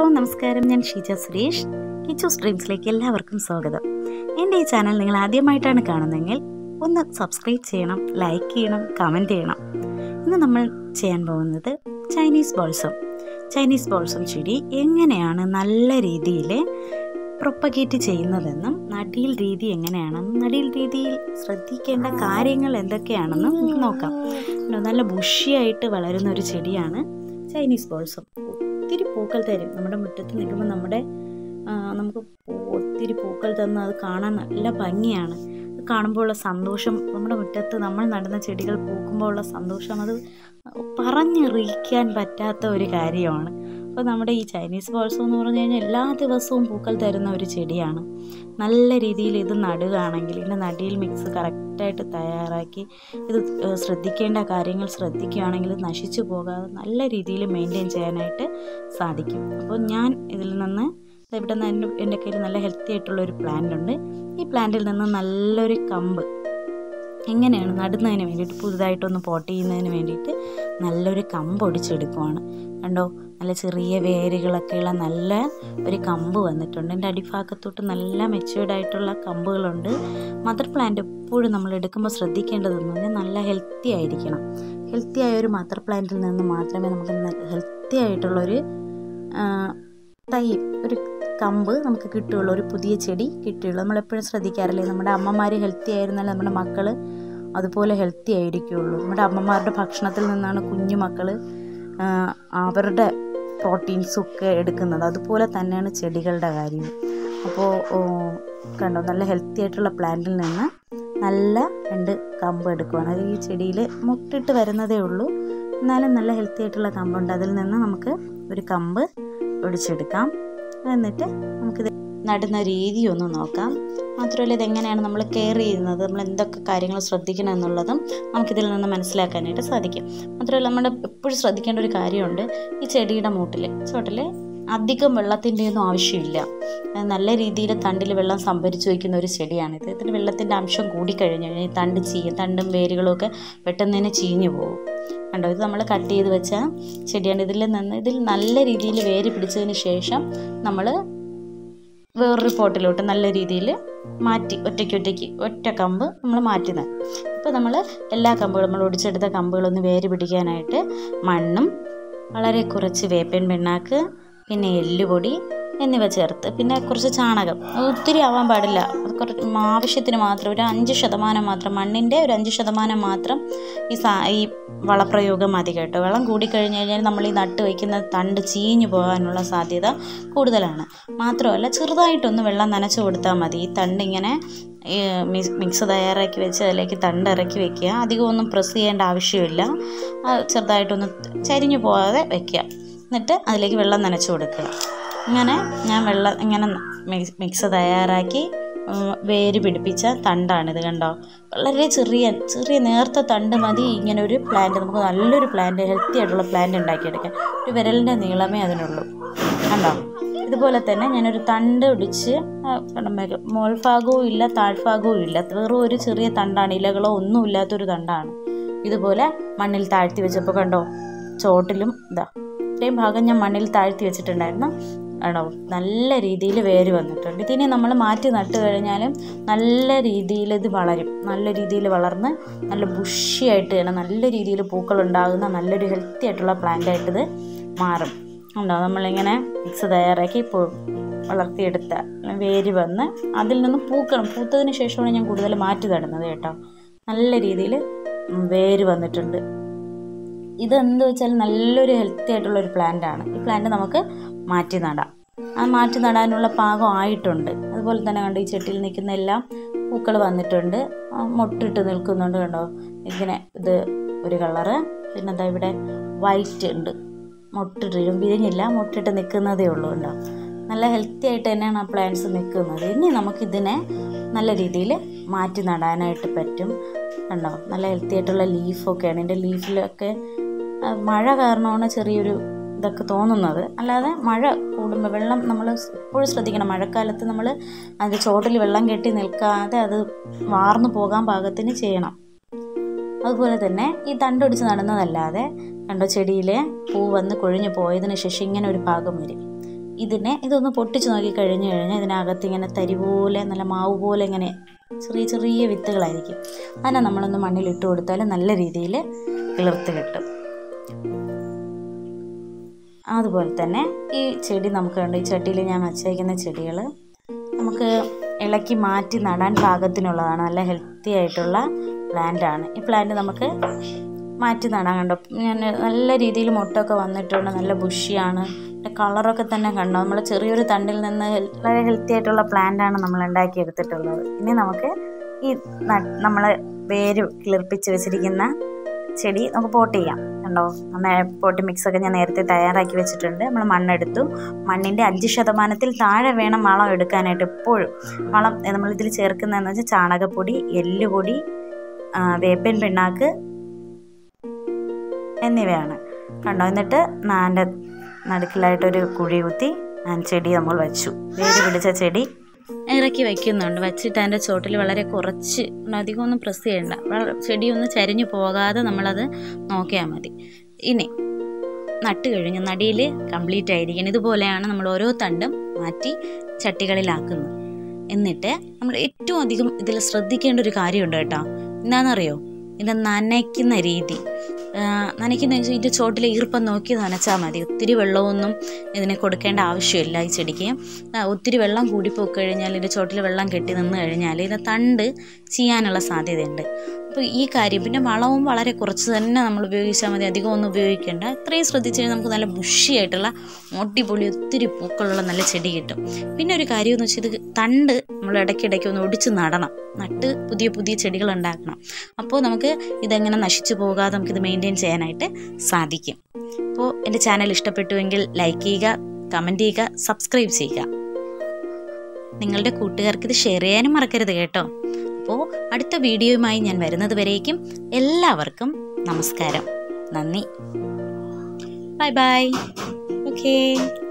Hello നമസ്കാരം, ഞാൻ ഷീജ സുരേഷ്. കിച്ചൂസ് ഡ്രീംസിലേക്ക് എല്ലാവർക്കും സ്വാഗതം. എൻ്റെ ഈ ചാനൽ നിങ്ങൾ ആദ്യമായിട്ടാണ് കാണുന്നതെങ്കിൽ ഒന്ന് സബ്സ്ക്രൈബ് ചെയ്യണം, ലൈക്ക് ചെയ്യണം, കമൻറ്റ് ചെയ്യണം. ഇന്ന് നമ്മൾ ചെയ്യാൻ പോകുന്നത് ചൈനീസ് ബോൾസം ചെടി എങ്ങനെയാണ് നല്ല രീതിയിൽ പ്രൊപ്പഗേറ്റ് ചെയ്യുന്നതെന്നും നടീൽ രീതി എങ്ങനെയാണെന്നും നടീൽ രീതിയിൽ ശ്രദ്ധിക്കേണ്ട കാര്യങ്ങൾ എന്തൊക്കെയാണെന്നും നോക്കാം. നല്ല ബുഷിയായിട്ട് വളരുന്ന ഒരു ചെടിയാണ് ചൈനീസ് ബോൾസം. ഒത്തിരി പൂക്കൾ തരും. നമ്മുടെ മുറ്റത്ത് നിൽക്കുമ്പോൾ നമുക്ക് ഒത്തിരി പൂക്കൾ തന്ന് അത് കാണാൻ നല്ല ഭംഗിയാണ്. അത് കാണുമ്പോൾ ഉള്ള സന്തോഷം, നമ്മുടെ മുറ്റത്ത് നമ്മൾ നടുന്ന ചെടികൾ പൂക്കുമ്പോൾ ഉള്ള സന്തോഷം, അത് പറഞ്ഞറിയിക്കാൻ പറ്റാത്ത ഒരു കാര്യമാണ്. അപ്പോൾ നമ്മുടെ ഈ ചൈനീസ് ബോൾസം എന്ന് പറഞ്ഞു കഴിഞ്ഞാൽ എല്ലാ ദിവസവും പൂക്കൾ തരുന്ന ഒരു ചെടിയാണ്. നല്ല രീതിയിൽ ഇത് നടുകയാണെങ്കിൽ, ഇതിൻ്റെ നടിയിൽ മിക്സ് കറക്റ്റായിട്ട് തയ്യാറാക്കി ഇത് ശ്രദ്ധിക്കേണ്ട കാര്യങ്ങൾ ശ്രദ്ധിക്കുകയാണെങ്കിൽ നശിച്ചു പോകാതെ നല്ല രീതിയിൽ മെയിൻറ്റെയിൻ ചെയ്യാനായിട്ട് സാധിക്കും. അപ്പോൾ ഞാൻ ഇതിൽ നിന്ന് ഇവിടെ നിന്ന് എൻ്റെ കയ്യിൽ നല്ല ഹെൽത്തി ആയിട്ടുള്ളൊരു പ്ലാന്റ് ഉണ്ട്. ഈ പ്ലാന്റിൽ നിന്ന് നല്ലൊരു കമ്പ് എങ്ങനെയാണ് നടുന്നതിന് വേണ്ടിയിട്ട്, പുതുതായിട്ടൊന്ന് പോട്ട് ചെയ്യുന്നതിന് വേണ്ടിയിട്ട് നല്ലൊരു കമ്പ് ഒടിച്ചെടുക്കുവാണ്. കണ്ടോ, നല്ല ചെറിയ വേരുകളൊക്കെയുള്ള നല്ല ഒരു കമ്പ് വന്നിട്ടുണ്ട്. എൻ്റെ അടിഭാഗത്തോട്ട് നല്ല മെച്യൂർഡായിട്ടുള്ള കമ്പുകളുണ്ട്. മദർ പ്ലാന്റ് എപ്പോഴും നമ്മൾ എടുക്കുമ്പോൾ ശ്രദ്ധിക്കേണ്ടതെന്ന് പറഞ്ഞാൽ നല്ല ഹെൽത്തി ആയിരിക്കണം. ഹെൽത്തി ആയ ഒരു മദർ പ്ലാന്റിൽ നിന്ന് മാത്രമേ നമുക്ക് ഹെൽത്തി ആയിട്ടുള്ളൊരു ഒരു കമ്പ് നമുക്ക് കിട്ടുകയുള്ളൂ, ഒരു പുതിയ ചെടി കിട്ടുകയുള്ളൂ. നമ്മളെപ്പോഴും ശ്രദ്ധിക്കാറില്ലേ, നമ്മുടെ അമ്മമാർ ഹെൽത്തി ആയിരുന്നാലും നമ്മുടെ മക്കൾ അതുപോലെ ഹെൽത്തി ആയിരിക്കുകയുള്ളൂ. നമ്മുടെ അമ്മമാരുടെ ഭക്ഷണത്തിൽ നിന്നാണ് കുഞ്ഞു മക്കൾ അവരുടെ പ്രോട്ടീൻസൊക്കെ എടുക്കുന്നത്. അതുപോലെ തന്നെയാണ് ചെടികളുടെ കാര്യം. അപ്പോൾ കണ്ടോ, നല്ല ഹെൽത്തി ആയിട്ടുള്ള പ്ലാന്റിൽ നിന്ന് നല്ല 2 കമ്പ് എടുക്കുകയാണ്. അത് ഈ ചെടിയിൽ മുട്ടിട്ട് വരുന്നതേ ഉള്ളൂ, എന്നാലും നല്ല ഹെൽത്തി ആയിട്ടുള്ള കമ്പുണ്ട്. അതിൽ നിന്ന് നമുക്ക് ഒരു കമ്പ് ഒടിച്ചെടുക്കാം. എന്നിട്ട് നമുക്കിത് നടുന്ന രീതി ഒന്ന് നോക്കാം. മാത്രമല്ല, ഇതെങ്ങനെയാണ് നമ്മൾ കെയർ ചെയ്യുന്നത്, നമ്മൾ എന്തൊക്കെ കാര്യങ്ങൾ ശ്രദ്ധിക്കണം എന്നുള്ളതും നമുക്കിതിൽ നിന്ന് മനസ്സിലാക്കാനായിട്ട് സാധിക്കും. മാത്രമല്ല, നമ്മൾ എപ്പോഴും ശ്രദ്ധിക്കേണ്ട ഒരു കാര്യമുണ്ട്. ഈ ചെടിയുടെ ചോട്ടിൽ അധികം വെള്ളത്തിൻ്റെ ഒന്നും ആവശ്യമില്ല. നല്ല രീതിയിൽ തണ്ടിൽ വെള്ളം സംഭരിച്ചു വയ്ക്കുന്ന ഒരു ചെടിയാണിത്. ഇതിന് വെള്ളത്തിൻ്റെ അംശം കൂടിക്കഴിഞ്ഞു കഴിഞ്ഞാൽ തണ്ടും വേരുകളും ഒക്കെ പെട്ടെന്ന് തന്നെ ചീഞ്ഞു പോകും. കണ്ടോ, ഇത് നമ്മൾ കട്ട് ചെയ്ത് വെച്ച ചെടിയാണ്. ഇതിൽ നല്ല രീതിയിൽ വേര് പിടിച്ചതിന് ശേഷം നമ്മൾ വേറൊരു പോട്ടിലോട്ട് നല്ല രീതിയിൽ മാറ്റി ഒറ്റ കമ്പ് നമ്മൾ മാറ്റുന്നത്. ഇപ്പോൾ നമ്മൾ എല്ലാ കമ്പുകളും, നമ്മൾ ഒടിച്ചെടുത്ത കമ്പുകളൊന്ന് വേര് പിടിക്കാനായിട്ട് മണ്ണും വളരെ കുറച്ച് വേപ്പിൻ പിണ്ണാക്ക്, പിന്നെ എല്ലുപൊടി എന്നിവ ചേർത്ത്, പിന്നെ കുറച്ച് ചാണകം, ഒത്തിരി ആവാൻ പാടില്ല, കുറച്ച് ആവശ്യത്തിന് മാത്രം, ഒരു 5% മാത്രം, മണ്ണിൻ്റെ ഒരു 5% മാത്രം ഈ വളപ്രയോഗം മതി കേട്ടോ. വെള്ളം കൂടിക്കഴിഞ്ഞ് കഴിഞ്ഞാൽ നമ്മൾ ഈ നട്ട് വയ്ക്കുന്ന തണ്ട് ചീഞ്ഞു പോകാനുള്ള സാധ്യത കൂടുതലാണ്. മാത്രമല്ല, ചെറുതായിട്ടൊന്ന് വെള്ളം നനച്ച് കൊടുത്താൽ മതി. ഈ തണ്ട് ഇങ്ങനെ മിക്സ് തയ്യാറാക്കി വെച്ച് അതിലേക്ക് തണ്ട് ഇറക്കി വെക്കുക. അധികം ഒന്നും പ്രസ് ചെയ്യേണ്ട ആവശ്യമില്ല. ചെറുതായിട്ടൊന്ന് ചരിഞ്ഞു പോകാതെ വെക്കുക. എന്നിട്ട് അതിലേക്ക് വെള്ളം നനച്ച് കൊടുക്കുക. ഞാൻ ഇങ്ങനെ മിക്സ് തയ്യാറാക്കി വേര് പിടിപ്പിച്ച തണ്ടാണിത്. കണ്ടോ, വളരെ ചെറിയ നേർത്ത തണ്ട് മതി ഇങ്ങനെ ഒരു പ്ലാന്റ്. നമുക്ക് നല്ലൊരു പ്ലാന്റ്, ഹെൽത്തി ആയിട്ടുള്ള പ്ലാന്റ് ഉണ്ടാക്കിയെടുക്കാം. ഒരു വിരലിൻ്റെ നീളമേ അതിനുള്ളൂ. കണ്ടോ, ഇതുപോലെ തന്നെ ഞാനൊരു തണ്ട് ഒടിച്ച്, മോൾഭാഗവും ഇല്ല താഴ്ഭാഗവും ഇല്ല, വെറും ഒരു ചെറിയ തണ്ടാണ്, ഇലകളോ ഒന്നും ഇല്ലാത്തൊരു തണ്ടാണ്. ഇതുപോലെ മണ്ണിൽ താഴ്ത്തി വെച്ചപ്പോൾ കണ്ടോ, ചോട്ടിലും ഇത്രയും ഭാഗം ഞാൻ മണ്ണിൽ താഴ്ത്തി വെച്ചിട്ടുണ്ടായിരുന്നു. ആണോ, നല്ല രീതിയിൽ വേര് വന്നിട്ടുണ്ട്. ഇതിനെ നമ്മൾ മാറ്റി നട്ട് കഴിഞ്ഞാലും നല്ല രീതിയിൽ ഇത് വളരും. നല്ല രീതിയിൽ വളർന്ന് നല്ല ബുഷിയായിട്ട് തന്നെ നല്ല രീതിയിൽ പൂക്കളുണ്ടാകുന്ന നല്ലൊരു ഹെൽത്തി ആയിട്ടുള്ള പ്ലാന്റായിട്ടിത് മാറും. ഉണ്ടോ, നമ്മളിങ്ങനെ മിക്സ് തയ്യാറാക്കി വളർത്തിയെടുത്ത വേര് വന്ന് അതിൽ നിന്ന് പൂത്തതിന് ശേഷമാണ് ഞാൻ കൂടുതൽ മാറ്റി നടുന്നത് കേട്ടോ. നല്ല രീതിയിൽ വേര് വന്നിട്ടുണ്ട്. ഇതെന്ത് വെച്ചാൽ നല്ലൊരു ഹെൽത്തി ആയിട്ടുള്ളൊരു പ്ലാന്റാണ്. ഈ പ്ലാന്റ് നമുക്ക് മാറ്റി നടാം. ആ മാറ്റി നടാനുള്ള പാകം ആയിട്ടുണ്ട്. അതുപോലെ തന്നെ കണ്ടോ, ഈ ചെട്ടിയിൽ നിൽക്കുന്ന എല്ലാം പൂക്കൾ വന്നിട്ടുണ്ട്, മൊട്ടിട്ട് നിൽക്കുന്നുണ്ട്. കണ്ടോ, ഇത് ഒരു കളറ്, പിന്നെ എന്താ ഇവിടെ വൈറ്റ് ഉണ്ട്, മൊട്ടിട്ടിലും വിരിഞ്ഞില്ല, മൊട്ടിട്ട് നിൽക്കുന്നതേ ഉള്ളൂ. കണ്ടോ, നല്ല ഹെൽത്തി ആയിട്ട് തന്നെയാണ് ആ പ്ലാന്റ്സ് നിൽക്കുന്നത്. ഇനി നമുക്കിതിനെ നല്ല രീതിയിൽ മാറ്റി നടാനായിട്ട് പറ്റും. കണ്ടോ, നല്ല ഹെൽത്തി ആയിട്ടുള്ള ലീഫൊക്കെയാണ്. എൻ്റെ ലീഫിലൊക്കെ മഴ കാരണമാണ് ചെറിയൊരു ഇതൊക്കെ തോന്നുന്നത്. അല്ലാതെ മഴ കൂടുമ്പോൾ വെള്ളം നമ്മൾ എപ്പോഴും ശ്രദ്ധിക്കണം. മഴക്കാലത്ത് നമ്മൾ അതിൻ്റെ ചോട്ടിൽ വെള്ളം കെട്ടി നിൽക്കാതെ അത് വാർന്നു പോകാൻ പാകത്തിന് ചെയ്യണം. അതുപോലെ തന്നെ ഈ തണ്ടൊടിച്ച് നടുന്നതല്ലാതെ കണ്ടോ, ചെടിയിൽ പൂ വന്ന് കൊഴിഞ്ഞു പോയതിന് ശേഷം ഇങ്ങനെ ഒരു ഭാഗം വരും. ഇതൊന്ന് പൊട്ടിച്ച് നോക്കി കഴിഞ്ഞ് കഴിഞ്ഞാൽ ഇതിനകത്ത് ഇങ്ങനെ തരി പോലെ നല്ല മാവ് പോലെ ഇങ്ങനെ ചെറിയ ചെറിയ വിത്തുകളായിരിക്കും. അതിനെ നമ്മളൊന്ന് മണ്ണിലിട്ട് കൊടുത്താൽ നല്ല രീതിയിൽ കിളിർത്ത് കിട്ടും. അതുപോലെ തന്നെ ഈ ചെടി നമുക്ക് കണ്ട് ഈ ചട്ടിയിൽ ഞാൻ വച്ചേക്കുന്ന ചെടികൾ നമുക്ക് ഇളക്കി മാറ്റി നടാൻ പാകത്തിനുള്ളതാണ്. നല്ല ഹെൽത്തി ആയിട്ടുള്ള പ്ലാന്റാണ്. ഈ പ്ലാന്റ് നമുക്ക് മാറ്റി നടാൻ കണ്ടോ, ഞാൻ നല്ല രീതിയിൽ മുട്ടൊക്കെ വന്നിട്ടുണ്ട്. നല്ല ബുഷിയാണ്. കളറൊക്കെ തന്നെ കണ്ടോ, നമ്മൾ ചെറിയൊരു തണ്ടിൽ നിന്ന് വളരെ ഹെൽത്തി ആയിട്ടുള്ള പ്ലാന്റാണ് നമ്മൾ ഉണ്ടാക്കിയെടുത്തിട്ടുള്ളത്. ഇനി നമുക്ക് ഈ നമ്മൾ വേര് കിളിർപ്പിച്ച് വെച്ചിരിക്കുന്ന ചെടി നമുക്ക് പോട്ട് ചെയ്യാം. കണ്ടോ, പോട്ട് മിക്സൊക്കെ ഞാൻ നേരത്തെ തയ്യാറാക്കി വെച്ചിട്ടുണ്ട്. നമ്മൾ മണ്ണെടുത്തു. മണ്ണിൻ്റെ 5% താഴെ വേണം വളം എടുക്കാനായിട്ട്. എപ്പോഴും വളം നമ്മളിതിൽ ചേർക്കുന്നതെന്ന് വെച്ചാൽ ചാണകപ്പൊടി, എല്ലുപൊടി, വേപ്പിൻ പിണ്ണാക്ക് എന്നിവയാണ്. കണ്ടോ, എന്നിട്ട് നാൻ്റെ നടുക്കിലായിട്ടൊരു കുഴി കുത്തി ചെടി നമ്മൾ വെച്ചു. വേര് പിടിച്ച ചെടി ഇറക്കി വയ്ക്കുന്നുണ്ട്. വച്ചിട്ട് അതിൻ്റെ ചോട്ടിൽ വളരെ കുറച്ച്, അധികമൊന്നും പ്രസ് ചെയ്യണ്ട, ചെടിയൊന്നും ചരിഞ്ഞു പോകാതെ നമ്മളത് നോക്കിയാൽ മതി. ഇനി നട്ട് കഴിഞ്ഞ് നടിയിൽ കംപ്ലീറ്റ് ആയിരിക്കണം. ഇതുപോലെയാണ് നമ്മൾ ഓരോ തണ്ടും മാറ്റി ചട്ടികളിലാക്കുന്നത്. എന്നിട്ട് നമ്മൾ ഏറ്റവും അധികം ഇതിൽ ശ്രദ്ധിക്കേണ്ട ഒരു കാര്യമുണ്ട് കേട്ടോ. എന്താണെന്നറിയോ, ഇതിൻ്റെ നനയ്ക്കുന്ന രീതി. നനയ്ക്കുന്ന ഇതിൻ്റെ ചോട്ടിലെ ഈർപ്പം നോക്കി നനച്ചാൽ മതി. ഒത്തിരി വെള്ളമൊന്നും ഇതിന് കൊടുക്കേണ്ട ആവശ്യമില്ല. ഈ ചെടിക്ക് ഒത്തിരി വെള്ളം കൂടിപ്പോയി കഴിഞ്ഞാൽ ഇതിൻ്റെ ചോട്ടിൽ വെള്ളം കെട്ടി നിന്ന് കഴിഞ്ഞാൽ ഇതിൻ്റെ തണ്ട് ചെയ്യാനുള്ള സാധ്യതയുണ്ട്. അപ്പോൾ ഈ കാര്യം, പിന്നെ വളവും വളരെ കുറച്ച് തന്നെ നമ്മൾ ഉപയോഗിച്ചാൽ മതി, അധികം ഒന്നും ഉപയോഗിക്കേണ്ട. ഇത്രയും ശ്രദ്ധിച്ച് കഴിഞ്ഞാൽ നമുക്ക് നല്ല ബുഷിയായിട്ടുള്ള മോട്ടിപ്പൊളി ഒത്തിരി പൂക്കളുള്ള നല്ല ചെടി കിട്ടും. പിന്നെ ഒരു കാര്യം എന്ന് വെച്ചാൽ ഇത് തണ്ട് നമ്മൾ ഇടയ്ക്കിടയ്ക്ക് ഒന്ന് ഒടിച്ച് നടണം, നട്ട് പുതിയ പുതിയ ചെടികൾ ഉണ്ടാക്കണം. അപ്പോൾ നമുക്ക് ഇതെങ്ങനെ നശിച്ചു പോകാതെ നമുക്കിത് മെയിൻറ്റെയിൻ ചെയ്യാനായിട്ട് സാധിക്കും. അപ്പോൾ എൻ്റെ ചാനൽ ഇഷ്ടപ്പെട്ടുവെങ്കിൽ ലൈക്ക് ചെയ്യുക, കമൻറ്റ് ചെയ്യുക, സബ്സ്ക്രൈബ് ചെയ്യുക. നിങ്ങളുടെ കൂട്ടുകാർക്ക് ഇത് ഷെയർ ചെയ്യാനും മറക്കരുത് കേട്ടോ. അപ്പോൾ അടുത്ത വീഡിയോയുമായി ഞാൻ വരുന്നത് വരേക്കും എല്ലാവർക്കും നമസ്കാരം. നന്ദി. Bye bye. ഓക്കേ.